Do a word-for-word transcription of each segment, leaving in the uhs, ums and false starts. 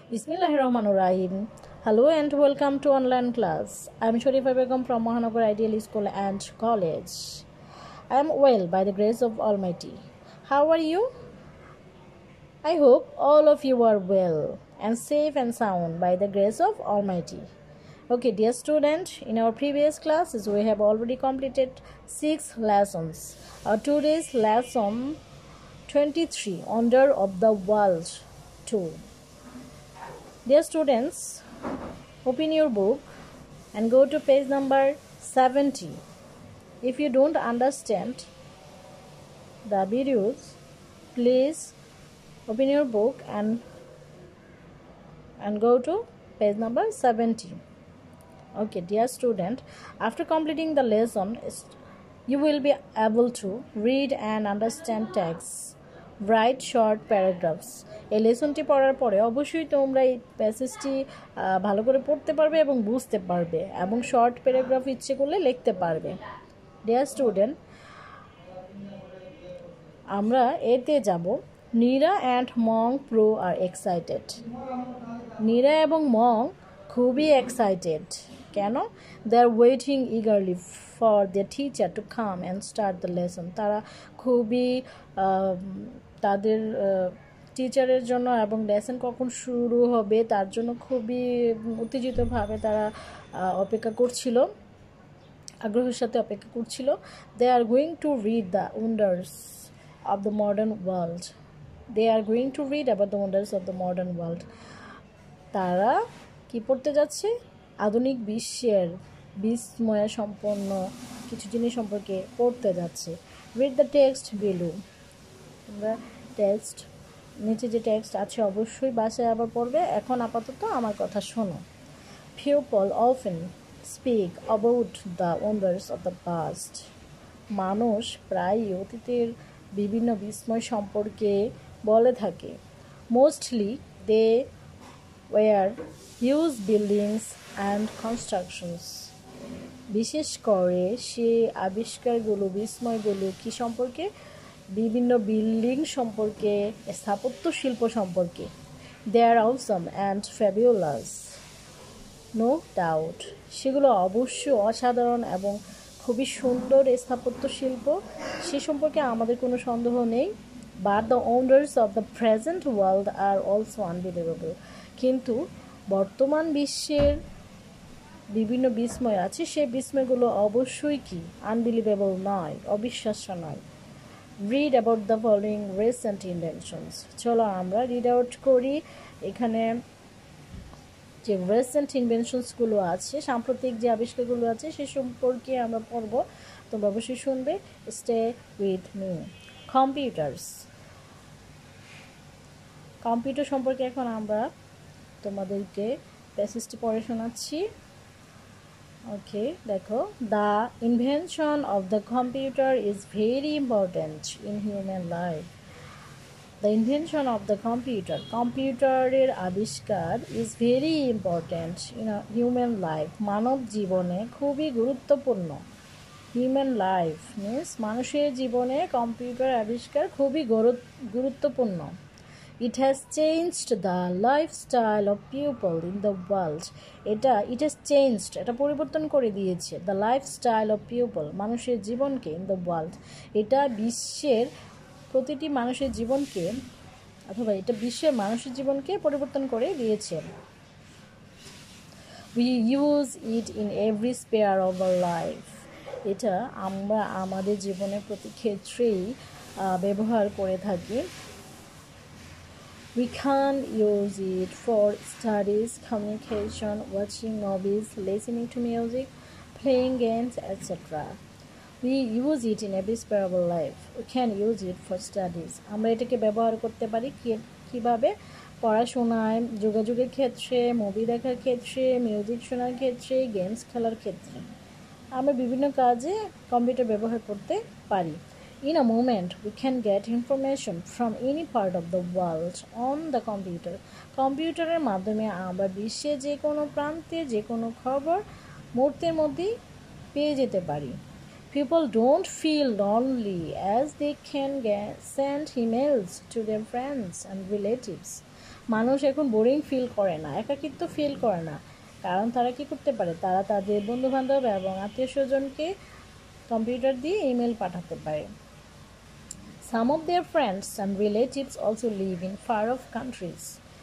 Bismillahirrahmanirrahim. Hello and welcome to online class. I am Sharifa Begum from Mahanagar Ideal School and College. I am well by the grace of Almighty. How are you? I hope all of you are well and safe and sound by the grace of Almighty. Okay, dear student, in our previous classes we have already completed six lessons. Our today's lesson twenty-three, Wonder of the World two. Dear students, open your book and go to page number seventy. If you don't understand the videos, please open your book and and go to page number seventy. Okay, dear student, after completing the lesson, you will be able to read and understand text. Write short paragraphs. এই লেসনটি পড়ার পরে অবশ্যই তোমরা এই প্যাসেজটি ভালো করে পড়তে পারবে এবং বুঝতে পারবে এবং শর্ট প্যারাগ্রাফ ইচ্ছে করলে লিখতে পারবে। ডিয়ার স্টুডেন্ট, আমরা এতে যাব নীরা অ্যান্ড মং প্রো আর এক্সাইটেড। নীরা এবং মং খুবই এক্সাইটেড। কেন? They are waiting eagerly for the teacher to come and start the lesson. তারা খুবই তাদের টিচারের জন্য এবং লেসন কখন শুরু হবে তার জন্য খুবই উত্তেজিতভাবে তারা অপেক্ষা করছিল, আগ্রহের সাথে অপেক্ষা করছিল। They are going to read the wonders of the modern world. They are going to read about the wonders of the modern world. তারা কি পড়তে যাচ্ছে? আধুনিক বিশ্বের বিস্ময় সম্পন্ন কিছু জিনিস সম্পর্কে পড়তে যাচ্ছে। Read the text below. তোমরা টেক্সট নিচে যে টেক্সট আছে অবশ্যই বাসায় আবার পড়বে। এখন আপাতত আমার কথা শোনো। People often speak about the wonders of the past. মানুষ প্রায়ই অতীতের বিভিন্ন বিস্ময় সম্পর্কে বলে থাকে। Mostly they were huge buildings and constructions. বিশেষ করে সে আবিষ্কারগুলো বিস্ময়গুলো কি সম্পর্কে? বিভিন্ন বিল্ডিং সম্পর্কে, স্থাপত্য শিল্প সম্পর্কে। They are awesome and fabulous, no doubt. সেগুলো অবশ্যই অসাধারণ এবং খুবই সুন্দর স্থাপত্য শিল্প, সে সম্পর্কে আমাদের কোনো সন্দেহ নেই। But the wonders of the present world are also unbelievable. কিন্তু বর্তমান বিশ্বের বিভিন্ন বিস্ময় আছে, সেই বিস্ময়গুলো অবশ্যই কি আনবিলিভেবল নয়, অবিশ্বাস্য নয়। Read about the following recent inventions. চলো আমরা রিড আউট করি। এখানে যে রিসেন্ট ইনভেনশনসগুলো আছে, সাম্প্রতিক যে আবিষ্কারগুলো আছে সে সম্পর্কে আমরা পড়ব। তোমরা অবশ্যই শুনবে। Stay with me. Computers. Computer সম্পর্কে এখন আমরা তোমাদেরকে প্যাসেজটি পড়ে শোনাচ্ছি। ওকে, দেখো। The invention of the computer is very important in human life. The invention of the computer, কম্পিউটারের আবিষ্কার is very important in human life, মানব জীবনে খুবই গুরুত্বপূর্ণ। হিউম্যান লাইফ মিনস মানুষের জীবনে কম্পিউটার আবিষ্কার খুবই গুরুত্বপূর্ণ। It has changed the lifestyle of people in the world. এটা it has changed, এটা পরিবর্তন করে দিয়েছে the lifestyle of people, মানুষের জীবনকে in the world। এটা বিশ্বের প্রতিটি মানুষের জীবনকে অথবা এটা বিশ্বের মানুষের জীবনকে পরিবর্তন করে দিয়েছে। We use it in every sphere of our life. এটা আমরা আমাদের জীবনের প্রতি ক্ষেত্রেই ব্যবহার করে থাকি। We can use it for studies, communication, watching movies, listening to music, playing games, et cetera. We use it in every sphere of our life. We can use it for studies. আমরা এটাকে ব্যবহার করতে পারি কিভাবে? পড়াশোনায়, যোগাযোগের ক্ষেত্রে, movie দেখার ক্ষেত্রে, মিউজিক শোনার ক্ষেত্রে, গেমস খেলার ক্ষেত্রে। আমরা বিভিন্ন কাজে কম্পিউটার ব্যবহার করতে পারি। In a moment, we can get information from any part of the world on the computer. কম্পিউটারের মাধ্যমে আমরা বিশ্বের যে কোনো প্রান্তে যে কোনো খবর মুহূর্তের মধ্যেই পেয়ে যেতে পারি। People don't feel lonely as they can get, send emails to their friends and relatives. মানুষ এখন বোরিং ফিল করে না, একাকিত্ব ফিল করে না, কারণ তারা কি করতে পারে, তারা তাদের বন্ধুবান্ধব এবং আত্মীয় স্বজনকে কম্পিউটার দিয়ে ইমেল পাঠাতে পারে। Some of their friends and relatives also live in far-off countries.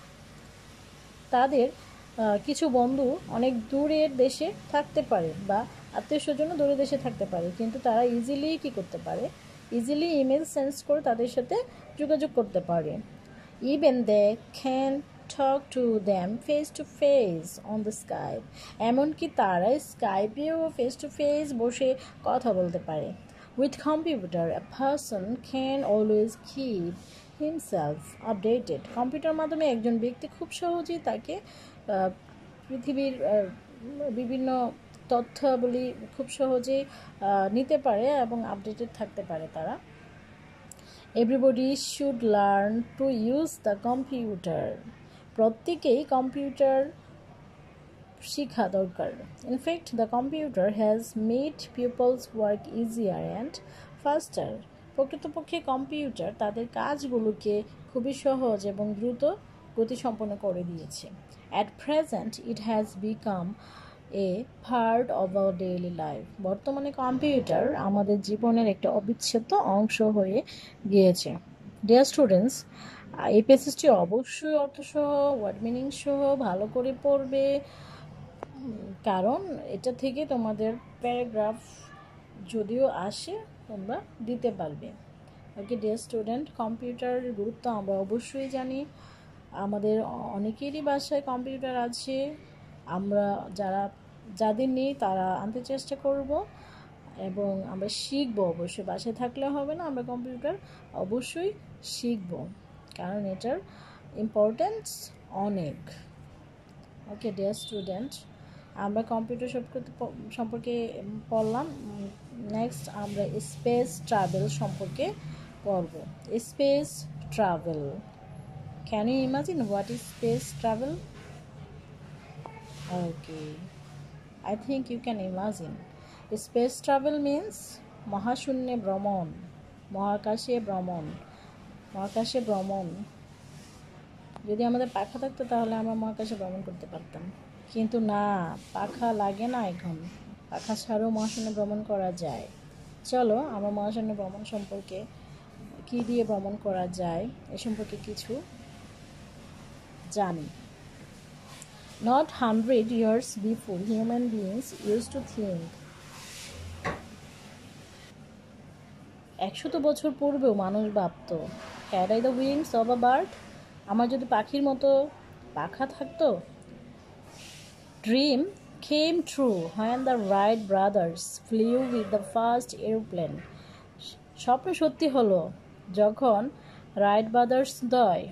তাদের কিছু বন্ধু অনেক দূরের দেশে থাকতে পারে বা আত্মীয় স্বজনও দূরের দেশে থাকতে পারে, কিন্তু তারা ইজিলি কি করতে পারে, ইজিলি ইমেল সেন্ড করে তাদের সাথে যোগাযোগ করতে পারে। Even they can talk to them face to face on the Skype. এমনকি তারা স্কাইপেও ফেস টু ফেস বসে কথা বলতে পারে। With computer, a person can always keep himself updated. Computer মাধ্যমে একজন ব্যক্তি খুব সহজেই তাকে পৃথিবীর বিভিন্ন তথ্যাবলী খুব সহজেই নিতে পারে এবং আপডেটেড থাকতে পারে তারা। Everybody should learn to use the computer. প্রত্যেকেই কম্পিউটার শিখা দরকার। In fact, the computer has made people's work easier and faster. প্রকৃতপক্ষে কম্পিউটার তাদের কাজগুলোকে খুবই সহজ এবং দ্রুত গতিসম্পন্ন করে দিয়েছে। At present, it has become a part of our daily life. বর্তমানে কম্পিউটার আমাদের জীবনের একটা অবিচ্ছেদ্য অংশ হয়ে গিয়েছে। Dear students, এই প্যাসেজটি অবশ্যই অর্থসহ ওয়ার্ড মিনিং সহ ভালো করে পড়বে, কারণ এটা থেকে তোমাদের প্যারাগ্রাফ যদিও আসে তোমরা দিতে পারবে। ওকে ডিয়ার স্টুডেন্ট, কম্পিউটারের গুরুত্ব আমরা অবশ্যই জানি, আমাদের অনেকেরই বাসায় কম্পিউটার আছে, আমরা যারা যাদের নেই তারা আনতে চেষ্টা করব এবং আমরা শিখব। অবশ্যই বাসায় থাকলে হবে না, আমরা কম্পিউটার অবশ্যই শিখব, কারণ এটার ইম্পর্টেন্স অনেক। ওকে ডিয়ার স্টুডেন্ট, আমরা কম্পিউটার সম্পর্কে পড়লাম। নেক্সট আমরা স্পেস ট্রাভেল সম্পর্কে পড়ব। Space travel, can you imagine what is space travel? Okay, I think you can imagine. Space travel means মহাশূন্যে ভ্রমণ, মহাকাশে ভ্রমণ। মহাকাশে ভ্রমণ, যদি আমাদের পাখা থাকতো তাহলে আমরা মহাকাশে ভ্রমণ করতে পারতাম, কিন্তু না, পাখা লাগে না, এখন পাখা ছাড়াও মহাশূন্যে ভ্রমণ করা যায়। চলো আমরা মহাশূন্যে ভ্রমণ সম্পর্কে, কি দিয়ে ভ্রমণ করা যায় এ সম্পর্কে কিছু জানি। Not hundred years before, human beings used to think. একশত বছর পূর্বেও মানুষ ভাবত, had I the wings of a bird? আমার যদি পাখির মতো পাখা থাকতো। Dream came true when the Wright brothers flew with the first airplane. স্বপ্ন সত্যি হলো যখন রাইট ব্রাদার্স দ্বয়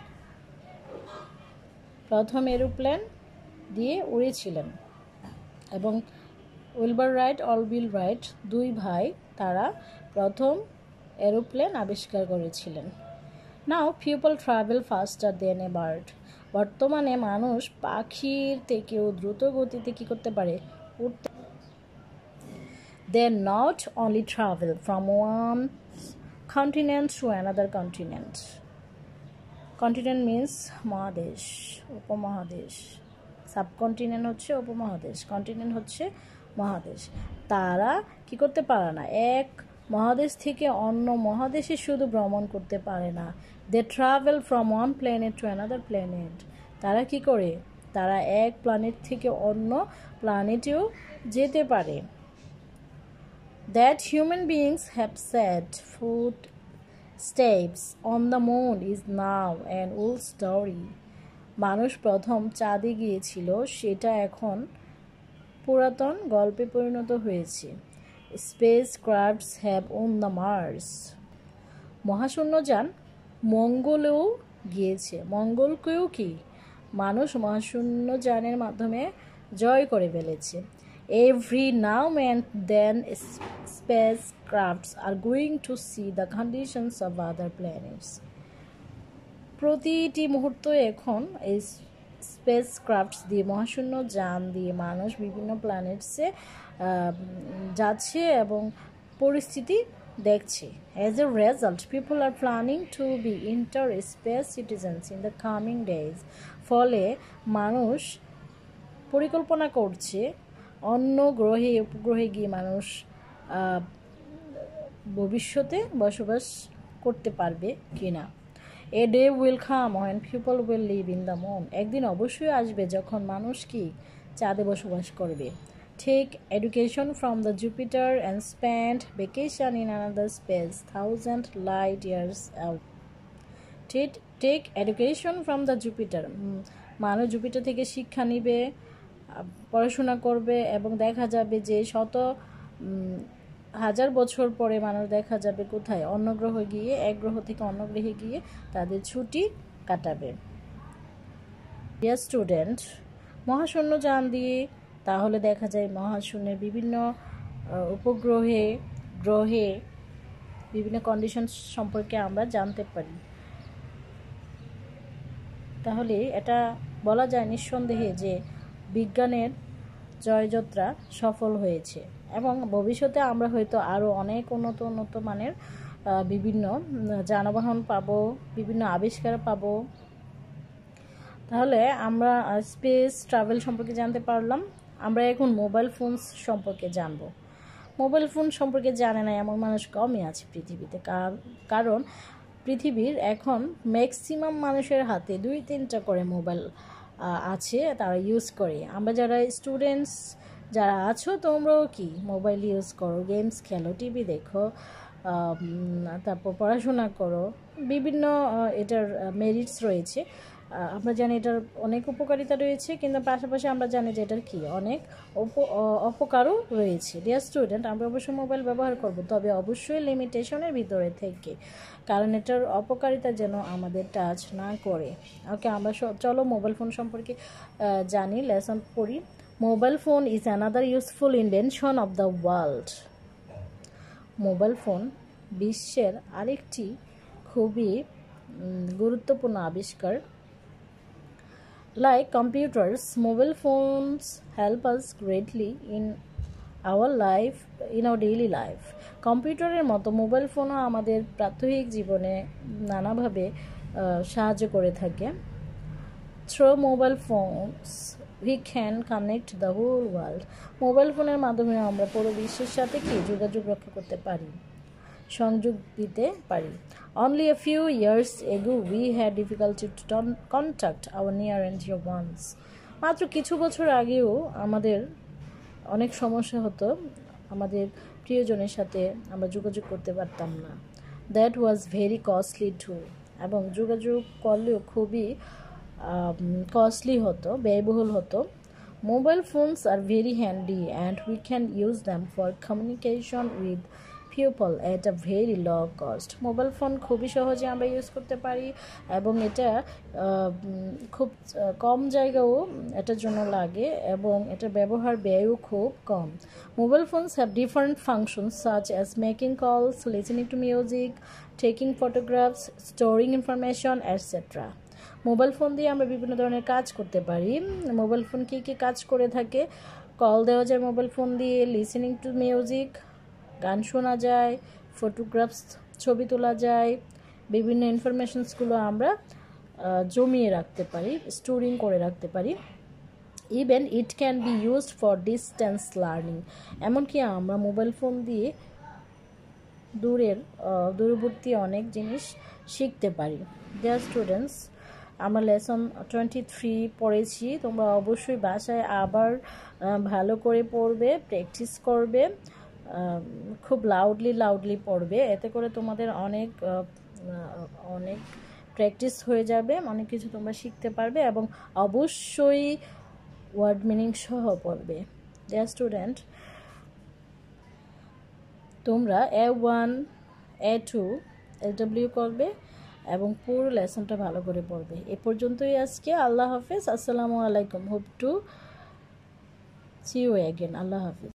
প্রথম এরোপ্লেন দিয়ে উড়েছিলেন, এবং উইলবার রাইট, অলবিল রাইট দুই ভাই তারা প্রথম এরোপ্লেন আবিষ্কার করেছিলেন। Now people travel faster than a bird. বর্তমানে মানুষ পাখির থেকেও দ্রুত গতিতে কী করতে পারে, উড়তে। They not only travel from one continent to another continent. Continent means মহাদেশ, উপমহাদেশ। সাবকন্টিনেন্ট হচ্ছে উপমহাদেশ, কন্টিনেন্ট হচ্ছে মহাদেশ। তারা কি করতে পারে না, এক মহাদেশ থেকে অন্য মহাদেশে শুধু ভ্রমণ করতে পারে না। They travel from one planet to another planet. তারা কি করে, তারা এক প্ল্যানেট থেকে অন্য প্ল্যানেটেও যেতে পারে। That human beings have set footsteps on the moon is now an old story. মানুষ প্রথম চাঁদে গিয়েছিল, সেটা এখন পুরাতন গল্পে পরিণত হয়েছে। Space crafts have on the Mars. মহাশূন্যযান মঙ্গলেও গিয়েছে। মঙ্গলকেও কি মানুষ মহাশূন্যযানের মাধ্যমে জয় করে ফেলেছে। Every now and then spacecrafts are going to see the conditions of other planets. প্রতিটি মুহূর্তে এখন এই স্পেস ক্রাফটস দিয়ে, মহাশূন্য যান দিয়ে মানুষ বিভিন্ন প্ল্যানেটসে যাচ্ছে এবং পরিস্থিতি দেখছি। As a result, people are planning to be inter-space citizens in the coming days. ফলে মানুষ পরিকল্পনা করছে অন্য গ্রহে উপগ্রহে গিয়ে মানুষ ভবিষ্যতে বসবাস করতে পারবে কিনা। A day will come when people will live in the moon. একদিন অবশ্যই আসবে যখন মানুষ কি চাঁদে বসবাস করবে। Take education from the Jupiter and spend vacation in another space thousand light years out. Take, take education from the Jupiter. মানুষ জুপিটার থেকে শিক্ষা নিবে, পড়াশোনা করবে এবং দেখা যাবে যে শত হাজার বছর পরে মানুষ দেখা যাবে কোথায় অন্য গ্রহে গিয়ে এক গ্রহ থেকে অন্য গ্রহে গিয়ে তাদের ছুটি কাটাবে। ডিয়ার স্টুডেন্ট, মহাশূন্য যান দিয়ে তাহলে দেখা যায় মহাশূন্যের বিভিন্ন উপগ্রহে গ্রহে বিভিন্ন কন্ডিশন সম্পর্কে আমরা জানতে পারি। তাহলে এটা বলা যায় নিঃসন্দেহে যে বিজ্ঞানের জয়যাত্রা সফল হয়েছে এবং ভবিষ্যতে আমরা হয়তো আরও অনেক উন্নত উন্নত মানের বিভিন্ন যানবাহন পাবো, বিভিন্ন আবিষ্কার পাবো। তাহলে আমরা স্পেস ট্রাভেল সম্পর্কে জানতে পারলাম। আমরা এখন মোবাইল ফোন সম্পর্কে জানব। মোবাইল ফোন সম্পর্কে জানে না এমন মানুষ কমই আছে পৃথিবীতে, কারণ পৃথিবীর এখন ম্যাক্সিমাম মানুষের হাতে দুই তিনটা করে মোবাইল আছে, তারা ইউজ করে। আমরা যারা স্টুডেন্টস যারা আছো তোমরাও কি মোবাইল ইউজ করো, গেমস খেলো, টিভি দেখো, তারপর পড়াশোনা করো, বিভিন্ন এটার মেরিটস রয়েছে। আমরা জানি এটার অনেক উপকারিতা রয়েছে, কিন্তু পাশাপাশি আমরা জানি যে এটার কি অনেক অপকারও রয়েছে। ডিয়ার স্টুডেন্ট, আমরা অবশ্যই মোবাইল ব্যবহার করব, তবে অবশ্যই লিমিটেশনের ভিতরে থেকে, কারণ এটার অপকারিতা যেন আমাদের টাচ না করে। ওকে, আমরা চলো মোবাইল ফোন সম্পর্কে জানি, লেসন পড়ি। Mobile phone is another useful invention of the world. Mobile phone বিশ্বের আরেকটি খুবই গুরুত্বপূর্ণ আবিষ্কার। Like computers, mobile phones help us greatly in our life, in our daily life. কম্পিউটারের মতো মোবাইল ফোনও আমাদের প্রাত্যহিক জীবনে নানাভাবে সাহায্য করে থাকে। Through mobile phones, we can connect the whole world. Mobile ফোনের মাধ্যমে আমরা পুরো বিশ্বের সাথে কি যোগাযোগ রক্ষা করতে পারি, সংযোগ দিতে পারি। Only a few years ago we had difficulty to contact our near and dear ones. মাত্র কিছু বছর আগেও আমাদের অনেক সমস্যা হতো, আমাদের প্রিয়জনের সাথে আমরা যোগাযোগ করতে পারতাম না। That was very costly too. এবং যোগাযোগ করলেও খুবই কস্টলি হতো, ব্যয়বহুল হতো। Mobile phones are very handy and we can use them for communication with people at a very low cost. Mobile phone খুবই সহজে আমরা ইউজ করতে পারি এবং এটা খুব কম জায়গাও এটার জন্য লাগে এবং এটার ব্যবহার ব্যয়ও খুব কম। Mobile phones have different functions such as making calls, listening to music, taking photographs, storing information etcetera. Mobile phone দিয়ে আমরা বিভিন্ন ধরনের কাজ করতে পারি। মোবাইল ফোন কী কী কাজ করে থাকে? কল দেওয়া যায় মোবাইল ফোন দিয়ে, লিসেনিং টু মিউজিক গান শোনা যায়, ফটোগ্রাফস ছবি তোলা যায়, বিভিন্ন ইনফরমেশনসগুলো আমরা জমিয়ে রাখতে পারি, স্টোরিং করে রাখতে পারি। Even it can be used for distance learning. এমনকি আমরা মোবাইল ফোন দিয়ে দূরের দূরবর্তী অনেক জিনিস শিখতে পারি। ডিয়ার স্টুডেন্টস, আমরা লেসন টোয়েন্টি থ্রি পড়েছি, তোমরা অবশ্যই বাসায় আবার ভালো করে পড়বে, প্র্যাকটিস করবে, খুব লাউডলি লাউডলি পড়বে, এতে করে তোমাদের অনেক অনেক প্র্যাকটিস হয়ে যাবে, অনেক কিছু তোমরা শিখতে পারবে এবং অবশ্যই ওয়ার্ড মিনিং সহ পড়বে। ডিয়ার স্টুডেন্ট, তোমরা A one A two L W করবে এবং পুরো লেসনটা ভালো করে পড়বে। এ পর্যন্তই আজকে। আল্লাহ হাফেজ, আসসালামু আলাইকুম। Hope to see you again. আল্লাহ হাফেজ।